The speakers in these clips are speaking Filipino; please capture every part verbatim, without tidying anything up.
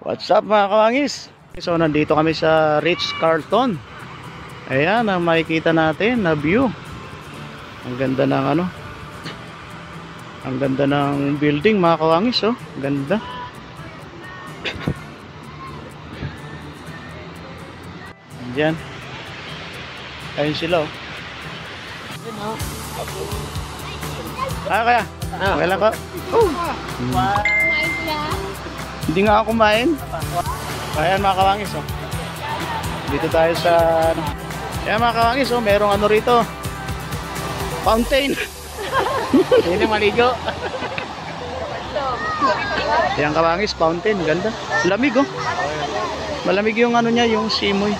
What's up mga kawangis? So nandito kami sa Ritz-Carlton. Ayan ang makikita natin na view. Ang ganda ng ano. Ang ganda ng building mga kawangis, oh. Ganda. Diyan. Ayun sila, oh. Ah, kaya. Okay lang ko. Oh. Hindi nga ako kumain. Ayan mga kawangis, oh. Dito tayo sa ano. Ayan mga kawangis, oh, merong ano rito. Fountain. Hindi maligo. Ayan kawangis, fountain, ganda. Lamig, oh. Malamig yung ano niya, yung simoy.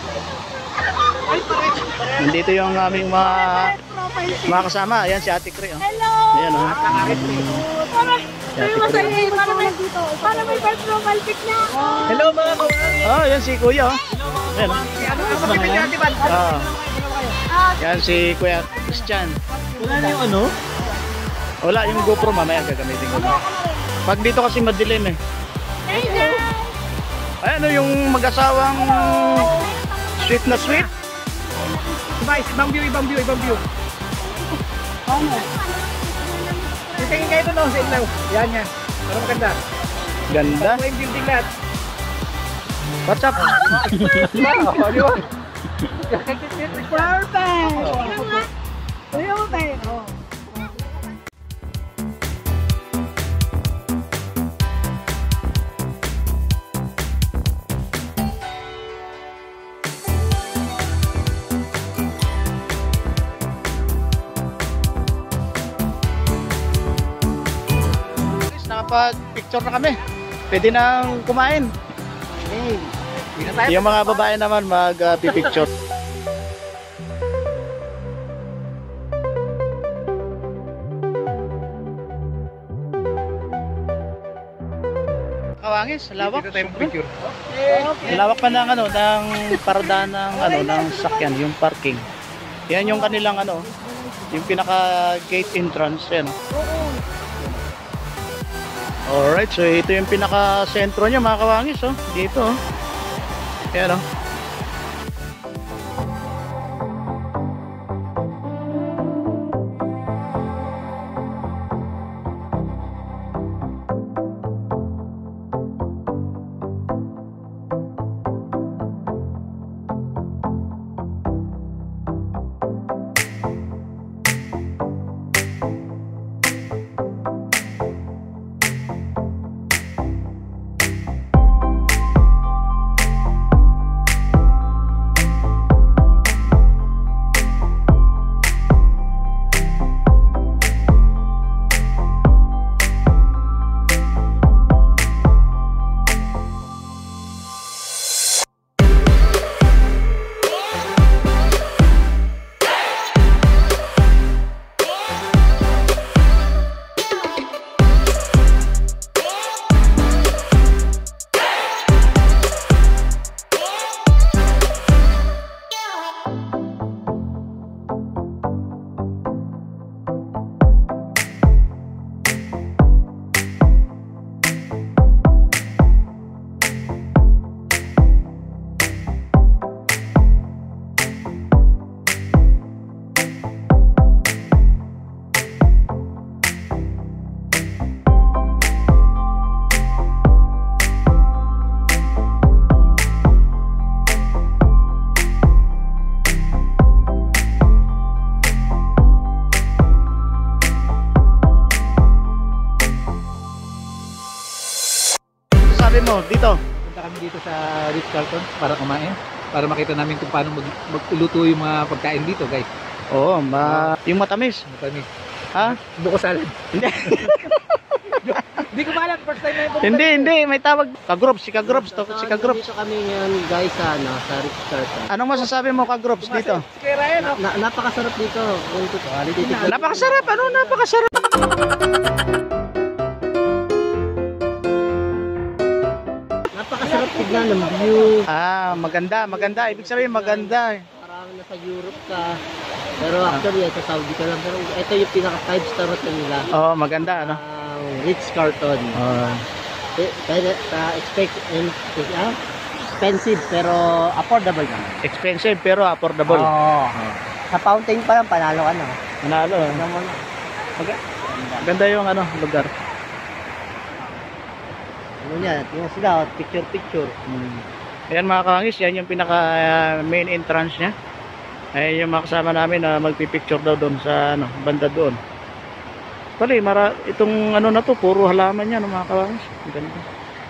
Nandito yung aming mga mga kasama. Ayan si Ate Cre, oh. Hello. Ayan, oh. Para may para may dito. Para may first profile pic na. Hello mga kawangis. Oh, yan si Kuya, oh. Ayan, oh. Ah. Yan si Kuya Christian. Wala na yung ano? Wala yung GoPro, mamaya gagamitin ko. Pag dito kasi madilim eh. Ayan, oh, yung mag-asawang sweet na sweet. Guys, ibang view, ibang view, ibang view. Titingin kayo doon sa ilaw. Yan yan. Para maganda. Ganda. Ako yung building lahat. What's up? Wow, di ba? Perfect. Perfect. Oh. Nakapag-picture na kami. Pwede nang kumain. Hey. Yung mga babae naman mag-picture. Kawangis, lawak. Dito tayo picture. Lawak pa ng ano, ng parada ng ano, ng sakyan, yung parking. Yan yung kanilang ano, yung pinaka gate entrance, yan. Alright, so ito yung pinaka sentro niya mga kawangis, oh. Dito, oh. Yan, oh. Sabi mo, dito. Punta kami dito sa Ritz-Carlton para kumain. Para makita namin kung paano mag magluto yung mga pagkain dito, guys. Oo, ma yung matamis. Matamis. Ha? Buko salad. Hindi. Hindi ko maalam, first time na yung Hindi, hindi, may tawag. Kagroups, si Kagroups to, si Kagroups. Dito kami ngayon guys sa, ano, sa Ritz-Carlton. Anong masasabi mo Kagroups dito? Si Kuya Ryan, no? Na, napakasarap dito. Kung titikman- Napakasarap, ano? Napakasarap. Napakasarap tignan ng view. Ah, maganda, maganda. Ibig sabihin maganda. Parang nasa Europe ka. Pero actually, sa Saudi ka lang. Pero ito yung pinaka five star hotel nila. Oo, maganda, ano? Ang Ritz-Carlton. Oh. Eh, Pero sa expect and ah, expensive pero affordable naman. Expensive pero affordable. Oo. Sa fountain pa lang panalo ka na. Manalo. Ano mo na? Mag- Ganda yung ano, lugar. Ano niya, tingnan sila, picture picture. Hmm. Ayan mga kawangis, yan yung pinaka uh, main entrance niya. Ayan yung mga kasama namin na magpipicture daw doon sa ano, banda doon. Pali, mara, itong ano na to, puro halaman yan mga kawangis. Ang ganda.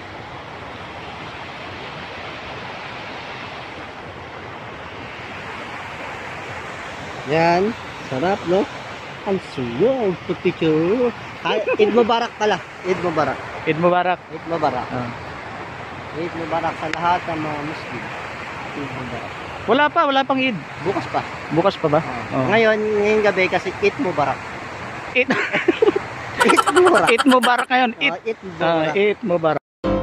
Yan, sarap no? Ang suyo, picture. Ah, Eid Mubarak pala, Eid Mubarak. Eid Mubarak. Eid Mubarak. Ah. Eid Mubarak sa lahat ng mga Muslim. Eid Mubarak. Wala pa, wala pang Eid. Bukas pa. Bukas pa ba? Oh. Ngayon, ngayong gabi kasi Eid Mubarak. Eid, Eid Mubarak. Eid Mubarak ngayon. Eid, Oh, Eid ah, Mubarak. Eid Mubarak.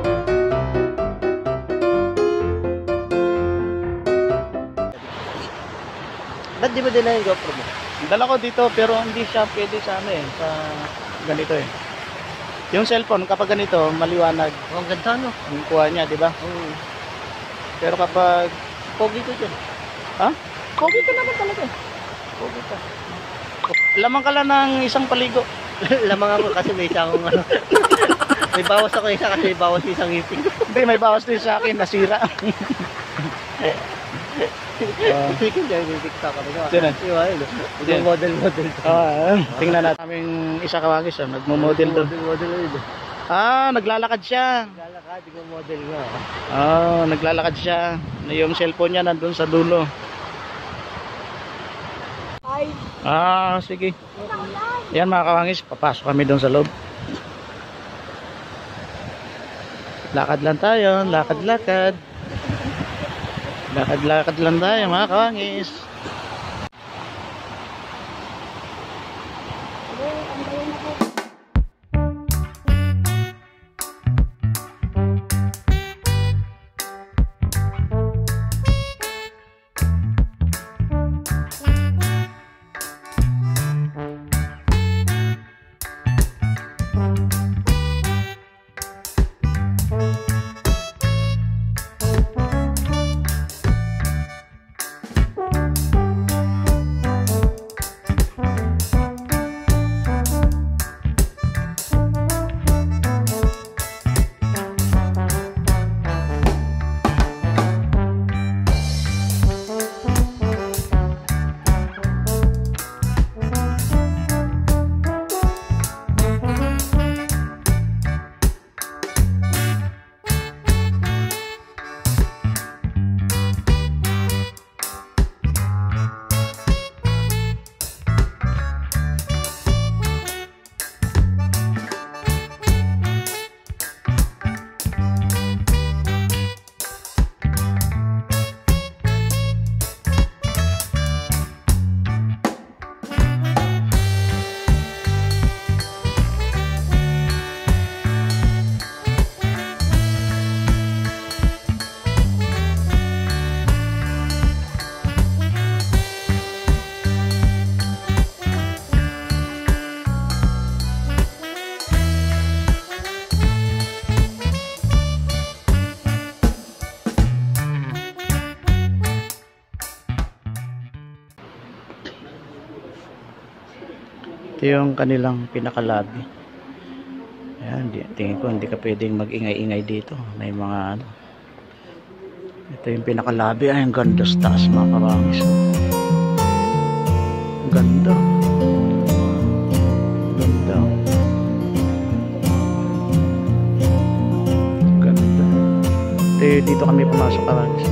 Ba't di mo din na yung GoPro mo? Dala ko dito pero hindi siya pwede sa ano eh, sa ganito eh. Yung cellphone kapag ganito, maliwanag Oh, ang ganda no? ang kuha niya, di ba? Oh, Pero kapag pogi ko dyan. ha? Pogi ka naman talaga. eh. Pogi ka. Lamang ka lang ng isang paligo. Lamang ako kasi may isang ano. May bawas ako isa kasi may bawas isang ngipin. Hindi, may bawas din sa akin, nasira. Ah. Sige, dahil may TikTok ako. Sino? Yung ano, Sino? yung model-model. Ah, tingnan natin. Aming isa kawagis, ah, nagmo-model doon. Model-model yun. Ah, naglalakad siya. Lalakad, yung model nga. Ah, naglalakad siya. Yung cellphone niya nandun sa dulo. Ay, Ah, sige. Yan mga kawangis, papasok kami doon sa loob. Lakad lang tayo, lakad-lakad. Lakad-lakad lang tayo mga kawangis. Ito yung kanilang pinakalabi. Ayan, di, tingin ko hindi ka pwedeng mag-ingay-ingay dito. May mga ano. Ito yung pinakalabi. Ay, ang ganda sa taas mga kawangis. Ang ganda. Ang ganda. Ang ganda. Ito, dito kami pumasok kawangis.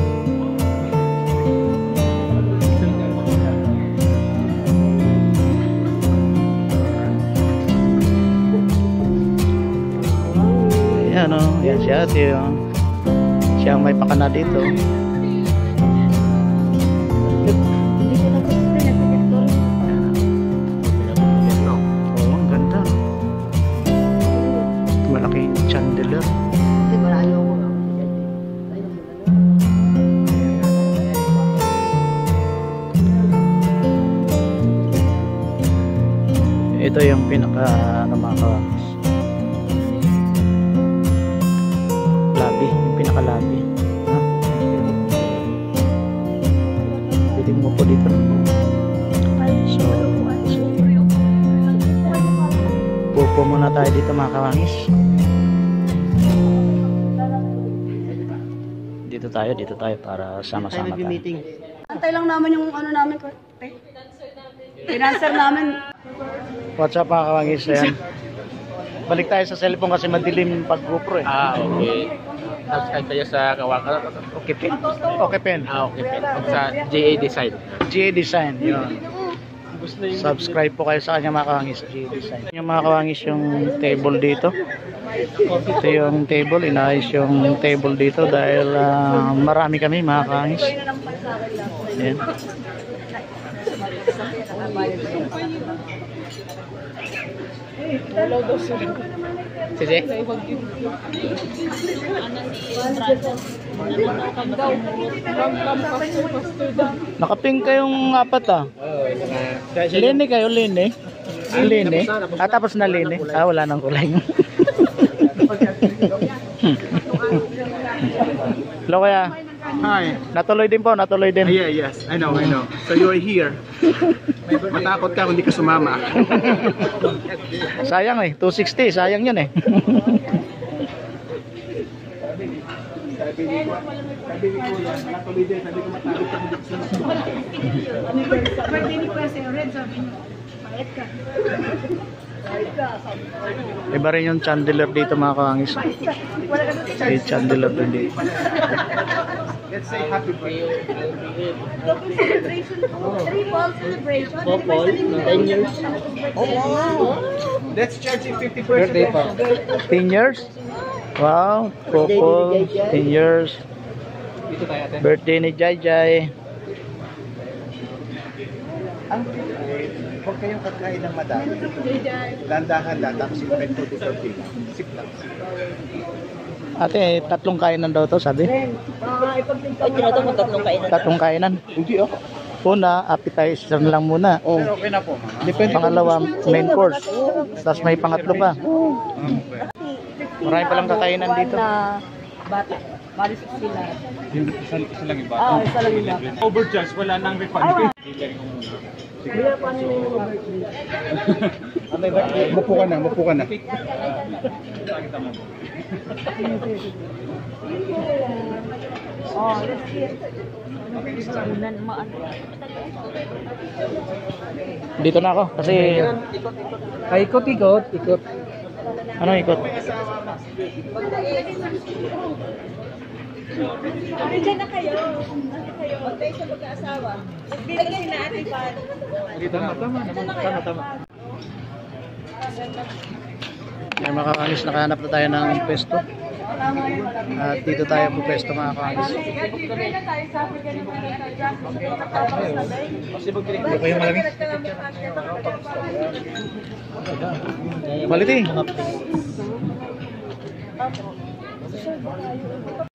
Ayan o, oh, yan si ate oh. Siya ang may pakana dito. hindi ko lang gusto nagpipicture. Oo, ang ganda. Malaking chandelier. Kasi malayo ko. Ito yung pinaka ano mga kawangis. Upo muna tayo dito mga kawangis. Dito tayo, dito tayo para sama-sama tayo. meeting. Antay lang naman yung ano namin. Financer namin. What's up mga kawangis? Ayan. Balik tayo sa cellphone kasi madilim pag GoPro eh. Ah, okay. Subscribe kayo sa Kawang... Okay, Pen. Okay, pen. Ah, okay, Pen. Sa J A Design. G A Design. Yun. Subscribe po kayo sa kanya mga kawangis. G A Design. Yung mga kawangis yung table dito. Ito yung table. Inayos yung table dito dahil uh, marami kami mga kawangis. Ayan. Sige. Nakaping kayong apat ah. Lini kayo, lini. Lini. Ah, tapos na lini. Ah, wala nang kulay. Hello kaya. Hi. Natuloy din po, natuloy din. Yeah, yes. I know, I know. So you're here. Matakot ka kung hindi ka sumama. Sayang eh, two sixty, sayang yun eh. Birthday ni Kuya Sir Red, sabi niyo. Payat ka. Iba rin yung chandelier dito mga kawangis. May chandelier din dito. Let's say happy birthday. Double celebration po. Three ball celebration. Couple, ten years. Let's charge you fifty percent. Birthday pa. ten years? Wow, couple, ten years. Dito tayo atin. Birthday ni Jai Jai. Huwag kayong kakain ng madami. Landahan lang, tapos yung red food ito. Sip lang. Ate, tatlong kainan daw to, sabi. Ay, tinato mo tatlong kainan. Tatlong kainan. Hindi ako. Una, appetizer lang muna. Oh. Pero okay na po, mama. Depende. Pangalawa, main course. Tapos may pangatlo pa. Marami palang kakainan dito. Bata. Bali sila. Yung isa, isa lang iba. Ah, isa lang yung bata. Overcharge, wala nang refund. Kuya, paano yung birthday? Mupo ka na, mupo ka na. Oh, let's see. Dito na ako kasi Ay, ikot, ikot, ikot. ano ikot? Diyan na kayo. Ano kayo? Huwag kayo sa mag-aasawa. Dito si na ate pa. Tama, tama, tama, tama. May mga kawangis, nakahanap na tayo ng pwesto. At dito tayo po pwesto mga kawangis. Ano pa yung malamig? Quality.